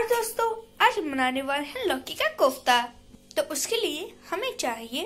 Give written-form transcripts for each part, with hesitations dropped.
दोस्तों, आज हम बनाने वाले हैं लौकी का कोफ्ता। तो उसके लिए हमें चाहिए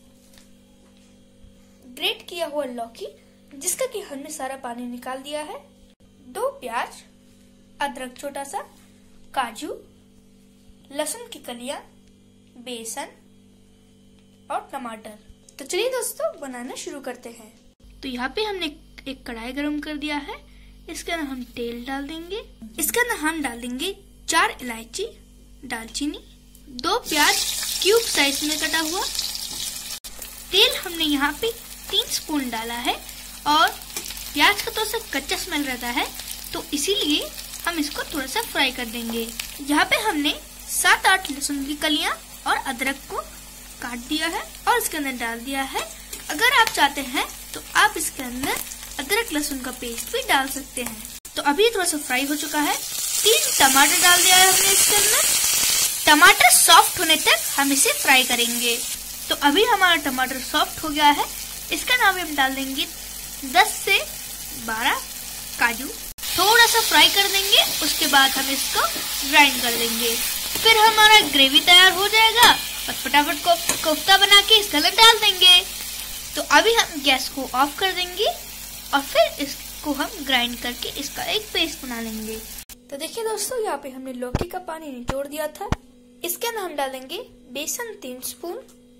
ग्रेट किया हुआ लौकी, जिसका कि हमने सारा पानी निकाल दिया है, 2 प्याज, अदरक छोटा सा, काजू, लहसुन की कलियां, बेसन और टमाटर। तो चलिए दोस्तों, बनाना शुरू करते हैं। तो यहाँ पे हमने एक कढ़ाई गरम कर दिया है। इसके अंदर हम तेल डाल देंगे। इसके अंदर हम डाल देंगे 4 इलायची, दालचीनी, 2 प्याज क्यूब साइज में कटा हुआ। तेल हमने यहाँ पे 3 स्पून डाला है और प्याज का थोड़ा सा कच्चा स्मेल रहता है, तो इसीलिए हम इसको थोड़ा सा फ्राई कर देंगे। यहाँ पे हमने 7-8 लहसुन की कलियां और अदरक को काट दिया है और इसके अंदर डाल दिया है। अगर आप चाहते हैं तो आप इसके अंदर अदरक लहसुन का पेस्ट भी डाल सकते हैं। तो अभी थोड़ा सा फ्राई हो चुका है। 3 टमाटर डाल दिया है हमने इसके अंदर। टमाटर सॉफ्ट होने तक हम इसे फ्राई करेंगे। तो अभी हमारा टमाटर सॉफ्ट हो गया है। इसका नाम हम डाल देंगे 10 से 12 काजू। थोड़ा सा फ्राई कर देंगे, उसके बाद हम इसको ग्राइंड कर देंगे। फिर हमारा ग्रेवी तैयार हो जाएगा और फटाफट कोफ्ता बना के इसके अंदर डाल देंगे। तो अभी हम गैस को ऑफ कर देंगे और फिर इसको हम ग्राइंड करके इसका एक पेस्ट बना लेंगे। तो देखिए दोस्तों, यहाँ पे हमने लौकी का पानी निचोड़ दिया था। इसके अंदर हम डालेंगे बेसन 3 स्पून।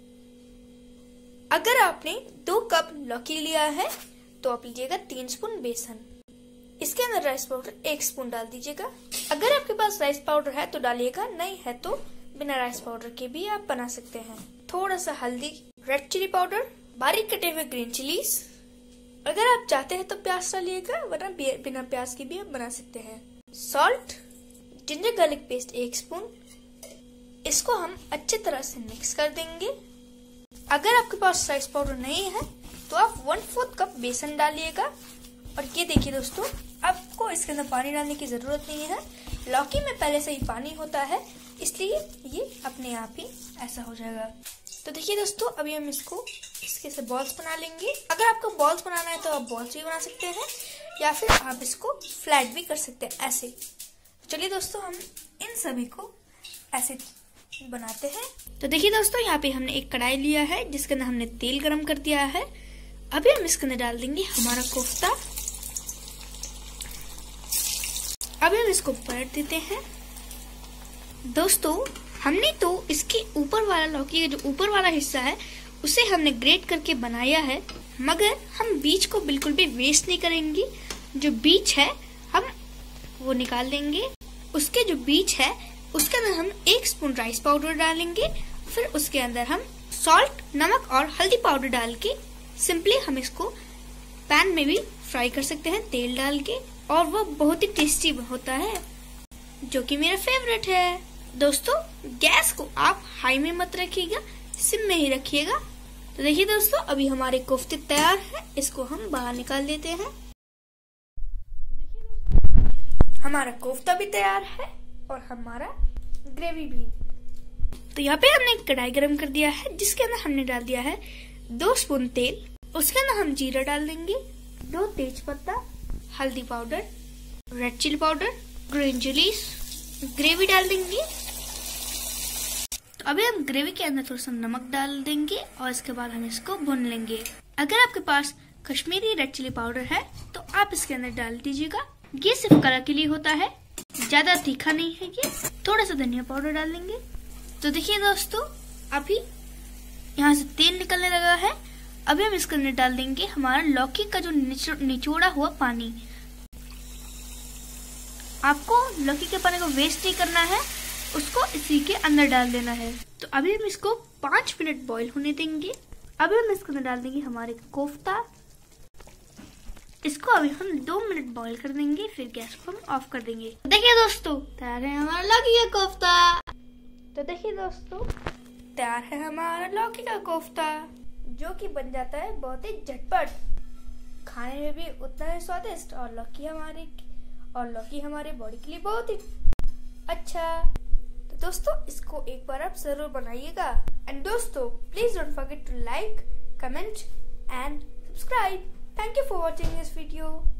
अगर आपने 2 कप लौकी लिया है तो आप लीजिएगा 3 स्पून बेसन। इसके अंदर राइस पाउडर 1 स्पून डाल दीजिएगा। अगर आपके पास राइस पाउडर है तो डालिएगा, नहीं है तो बिना राइस पाउडर के भी आप बना सकते हैं। थोड़ा सा हल्दी, रेड चिली पाउडर, बारीक कटे हुए ग्रीन चिलीज। अगर आप चाहते हैं तो प्याज डालिएगा, वरना बिना प्याज के भी आप बना सकते हैं। Salt, ginger garlic paste 1 spoon. इसको हम अच्छी तरह से मिक्स कर देंगे। अगर आपके पास राइस पाउडर नहीं है तो आप 1/4 कप बेसन डालिएगा। और ये देखिए दोस्तों, आपको इसके अंदर पानी डालने की जरूरत नहीं है। लौकी में पहले से ही पानी होता है, इसलिए ये अपने आप ही ऐसा हो जाएगा। तो देखिए दोस्तों, अभी हम इसके से बॉल्स बना लेंगे। अगर आपको बॉल्स बनाना है तो आप बॉल्स भी बना सकते हैं, या फिर आप इसको फ्लैट भी कर सकते हैं ऐसे। चलिए दोस्तों, हम इन सभी को ऐसे बनाते हैं। तो देखिए दोस्तों, यहाँ पे हमने एक कढ़ाई लिया है, जिसके अंदर हमने तेल गरम कर दिया है। अभी हम इसके अंदर डाल देंगे हमारा कोफ्ता। अभी हम इसको पलट देते हैं। दोस्तों, हमने तो इसके ऊपर वाला लौकी का जो ऊपर वाला हिस्सा है उसे हमने ग्रेट करके बनाया है, मगर हम बीज को बिल्कुल भी वेस्ट नहीं करेंगे। जो बीज है हम वो निकाल देंगे। उसके जो बीज है उसके अंदर हम 1 स्पून राइस पाउडर डालेंगे। फिर उसके अंदर हम सॉल्ट, नमक और हल्दी पाउडर डाल के सिंपली हम इसको पैन में भी फ्राई कर सकते हैं तेल डाल के, और वो बहुत ही टेस्टी होता है, जो कि मेरा फेवरेट है। दोस्तों, गैस को आप हाई में मत रखिएगा, सिम में ही रखिएगा। तो देखिए दोस्तों, अभी हमारे कोफ्ते तैयार हैं। इसको हम बाहर निकाल देते हैं। हमारा कोफ्ता भी तैयार है और हमारा ग्रेवी भी। तो यहाँ पे हमने कढ़ाई गरम कर दिया है, जिसके अंदर हमने डाल दिया है 2 स्पून तेल। उसके अंदर हम जीरा डाल देंगे, 2 तेज पत्ता, हल्दी powder, red chilli powder, green chillies, gravy डाल देंगे। तो अभी हम ग्रेवी के अंदर थोड़ा सा नमक डाल देंगे और इसके बाद हम इसको भून लेंगे। अगर आपके पास कश्मीरी रेड चिली पाउडर है तो आप इसके अंदर डाल दीजिएगा। ये सिर्फ कलर के लिए होता है, ज्यादा तीखा नहीं है ये। थोड़ा सा धनिया पाउडर डाल देंगे। तो देखिए दोस्तों, अभी यहाँ से तेल निकलने लगा है। अभी हम इसके अंदर डाल देंगे हमारा लौकी का जो निचोड़ा हुआ पानी। आपको लौकी के पानी को वेस्ट नहीं करना है, उसको इसी के अंदर डाल देना है। तो अभी हम इसको 5 मिनट बॉईल होने देंगे। अभी हम इसके अंदर डाल देंगे हमारे कोफ्ता। इसको अभी हम 2 मिनट बॉईल कर देंगे, फिर गैस को हम ऑफ कर देंगे। देखिए दोस्तों, तैयार है हमारा लौकी का कोफ्ता। तो देखिए दोस्तों, तैयार है हमारा लौकी का कोफ्ता, जो कि बन जाता है बहुत ही झटपट, खाने में भी उतना ही स्वादिष्ट, और लौकी हमारे बॉडी के लिए बहुत ही अच्छा। तो दोस्तों, इसको एक बार आप जरूर बनाइएगा। एंड दोस्तों, please don't forget to like, comment and subscribe. Thank you for watching this video.